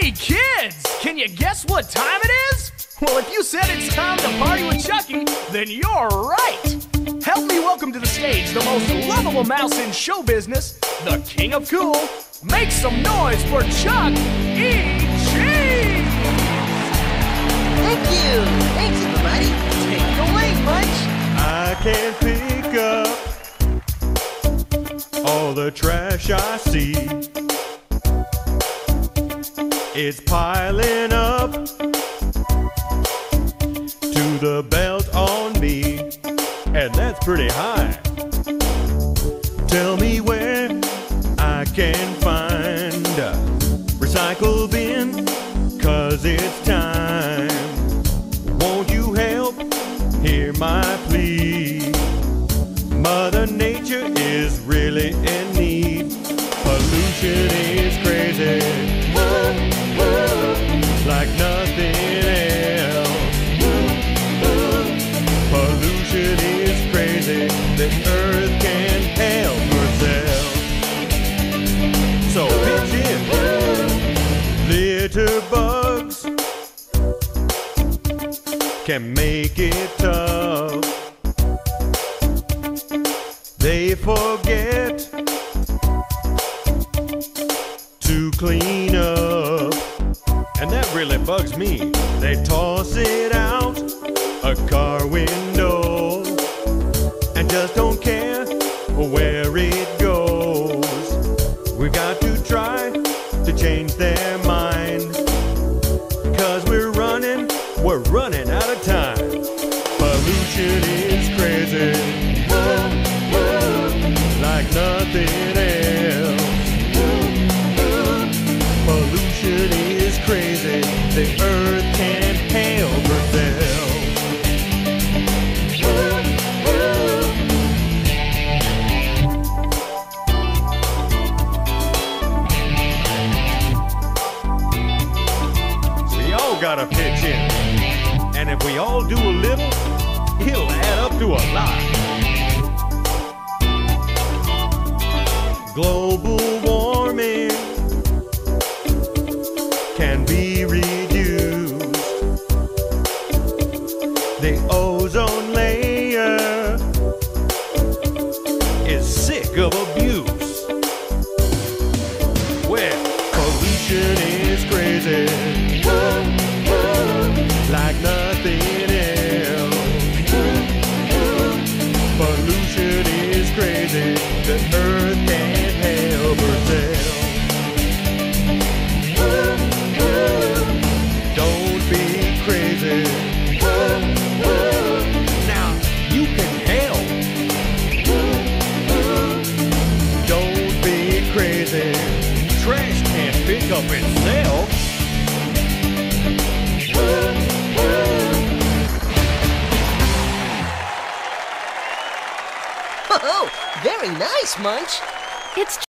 Hey kids, can you guess what time it is? Well, if you said it's time to party with Chucky, then you're right. Help me welcome to the stage the most lovable mouse in show business, the king of cool. Make some noise for Chuck E. Cheese! Thank you. Thanks, everybody. Take it away, Munch. I can't pick up all the trash I see. It's piling up to the belt on me, and that's pretty high. Tell me where I can find a recycle bin, 'cause it's time. Won't you help? Hear my plea. Mother Nature is really in need. Pollution is crazy, like nothing else. Pollution is crazy, the earth can't help herself. So pitch in, litter bugs can make it tough. They forget to clean up, and that really bugs me. They toss it out a car window and just don't care where it goes. We've got to try to change their mind, 'cause we're running out of time. Pollution is crazy, like nothing else. Pollution is crazy, the earth can't help herself. We all gotta pitch in, and if we all do a little, it'll add up to a lot. Global warming can be reduced. The ozone layer is sick of abuse. Well, pollution is crazy, like nothing else. Pollution is crazy, the earth can't help herself. Don't be crazy. Now you can help. Don't be crazy. Trash can't pick up itself. Oh, very nice, Munch. It's